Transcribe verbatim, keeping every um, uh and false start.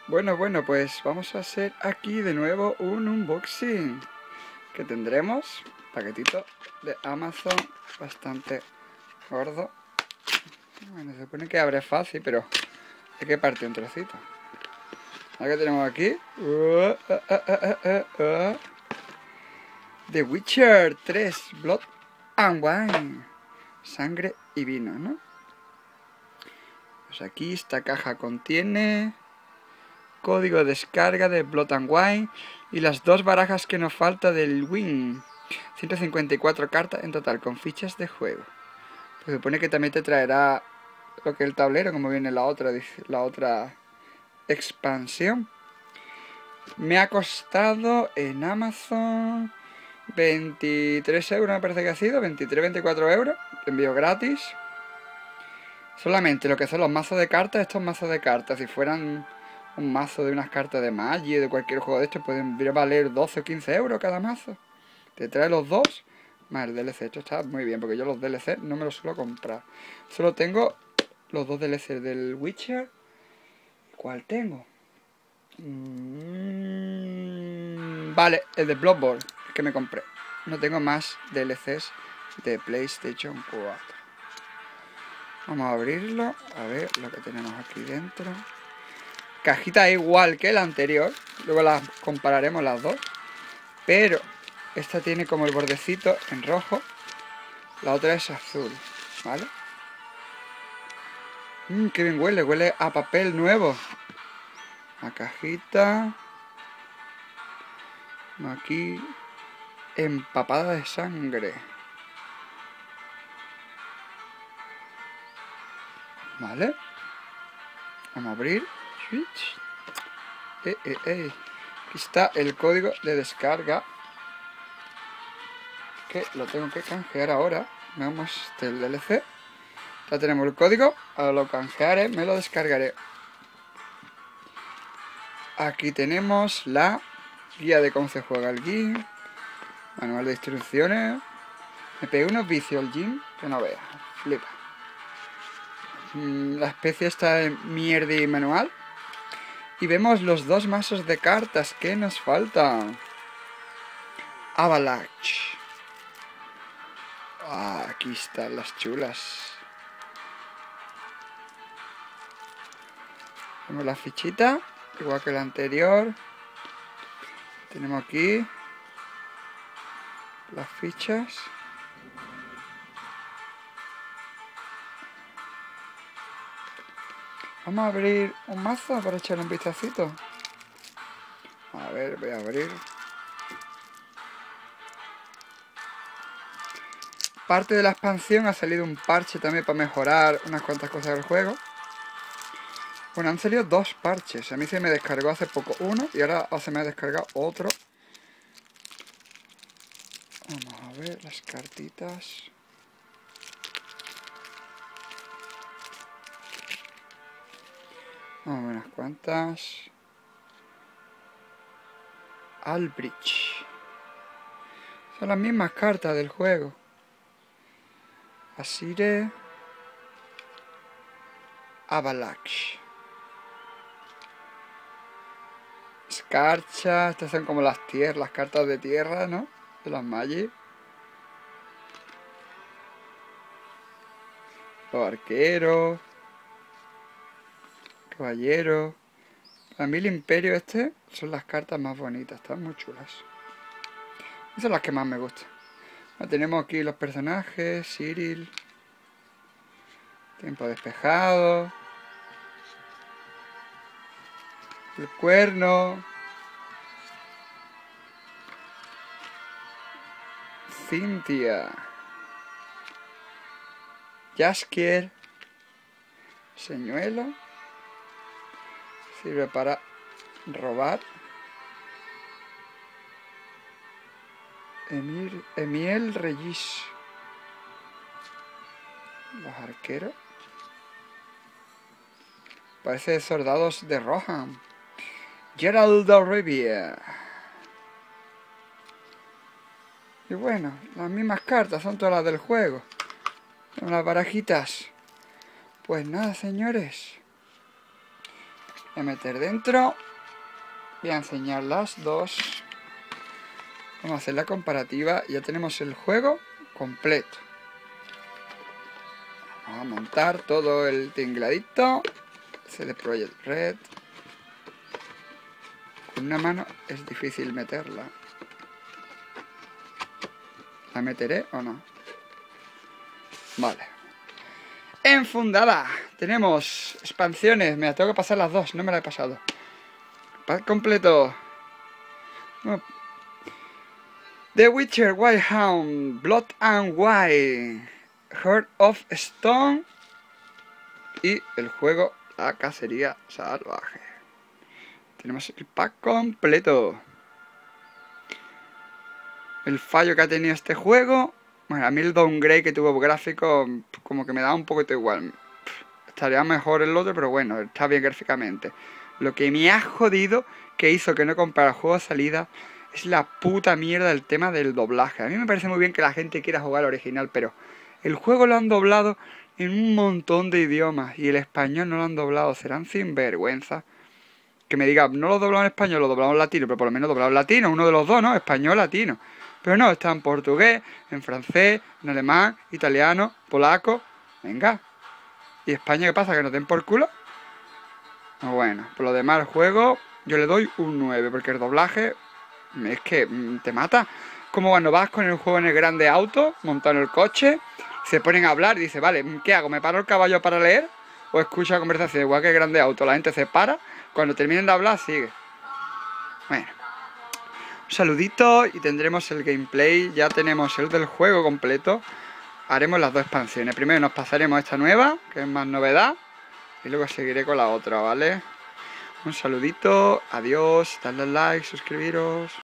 Bueno, bueno, pues vamos a hacer aquí de nuevo un unboxing que tendremos paquetito de Amazon bastante gordo. Bueno, se supone que abre fácil, pero hay que partir un trocito. Ahora que tenemos aquí uh, uh, uh, uh, uh, uh. The Witcher tres Blood and Wine, sangre y vino, ¿no? Pues aquí esta caja contiene código de descarga de Blood and Wine y las dos barajas que nos falta del Win. ciento cincuenta y cuatro cartas en total con fichas de juego. Pues se supone que también te traerá lo que es el tablero, como viene la otra, la otra expansión. Me ha costado en Amazon veintitrés euros, me parece que ha sido, veintitrés, veinticuatro euros, envío gratis. Solamente lo que son los mazos de cartas, estos mazos de cartas, si fueran un mazo de unas cartas de Magic, de cualquier juego de estos, pueden valer doce o quince euros cada mazo. Te trae los dos, más el D L C. Esto está muy bien, porque yo los D L C no me los suelo comprar. Solo tengo los dos D L C del Witcher. ¿Cuál tengo? Mm, vale, el de Bloodborne, que me compré. No tengo más D L Cs de PlayStation cuatro. Vamos a abrirlo, a ver lo que tenemos aquí dentro. Cajita igual que la anterior, luego las compararemos las dos. Pero esta tiene como el bordecito en rojo, la otra es azul, ¿vale? Mmm, qué bien huele, huele a papel nuevo. La cajita. Aquí empapada de sangre. Vale. Vamos a abrir. Eh, eh, eh. Aquí está el código de descarga, que lo tengo que canjear ahora. Veamos el D L C. Ya tenemos el código. Ahora lo canjearé, me lo descargaré. Aquí tenemos la guía de cómo se juega el Gym, manual de instrucciones. Me pegué unos vicios el Gym que no veas, flipa. La especie está en mierda y manual. Y vemos los dos mazos de cartas que nos faltan. Avalanche. Ah, aquí están las chulas. Tenemos la fichita, igual que la anterior. Tenemos aquí las fichas. Vamos a abrir un mazo para echarle un vistacito. A ver, voy a abrir. Parte de la expansión ha salido un parche también para mejorar unas cuantas cosas del juego. Bueno, han salido dos parches. A mí se me descargó hace poco uno y ahora se me ha descargado otro. Vamos a ver las cartitas. Vamos a ver unas cuantas. Albrecht. Son las mismas cartas del juego. Asire. Avalanche. Escarcha. Estas son como las tierras, las cartas de tierra, ¿no? De las Magic. Los arqueros. Caballero. Para mí el imperio este son las cartas más bonitas, están muy chulas. Esas son las que más me gustan. Bueno, tenemos aquí los personajes, Cyril. Tiempo despejado. El cuerno. Cynthia. Jaskier. Señuelo. Sirve para robar. Emil, Emiel Regis. Los arqueros. Parece soldados de Rohan. Gerald de Rivia. Y bueno, las mismas cartas, son todas las del juego. Son las barajitas. Pues nada, señores. Voy a meter dentro. Voy a enseñar las dos. Vamos a hacer la comparativa. Ya tenemos el juego completo. Vamos a montar todo el tingladito. C D Projekt Red. Con una mano es difícil meterla. ¿La meteré o no? Vale. Enfundada. Tenemos expansiones. Me la tengo que pasar las dos. No me la he pasado. Pack completo. No. The Witcher, White Hound, Blood and Wine, Heart of Stone y el juego La Cacería Salvaje. Tenemos el pack completo. El fallo que ha tenido este juego, bueno, a mí el downgrade que tuvo gráfico como que me da un poquito igual. Estaría mejor el otro, pero bueno, está bien gráficamente. Lo que me ha jodido, que hizo que no comprara el juego de salida, es la puta mierda del tema del doblaje. A mí me parece muy bien que la gente quiera jugar al original, pero el juego lo han doblado en un montón de idiomas y el español no lo han doblado. Serán sinvergüenza. Que me diga, no lo doblado en español, lo doblado en latino, pero por lo menos doblado en latino, uno de los dos, ¿no? Español, latino. Pero no, está en portugués, en francés, en alemán, italiano, polaco. Venga. ¿Y España qué pasa? ¿Que nos den por culo? Bueno, por lo demás el juego yo le doy un nueve, porque el doblaje es que te mata. Como cuando vas con el juego en el grande auto, montado en el coche, se ponen a hablar y dice, vale, ¿qué hago? ¿Me paro el caballo para leer? O escucho la conversación, igual que el grande auto, la gente se para, cuando terminen de hablar sigue. Bueno, un saludito y tendremos el gameplay, ya tenemos el del juego completo. Haremos las dos expansiones, primero nos pasaremos esta nueva, que es más novedad, y luego seguiré con la otra, ¿vale? Un saludito, adiós, dadle like, suscribiros.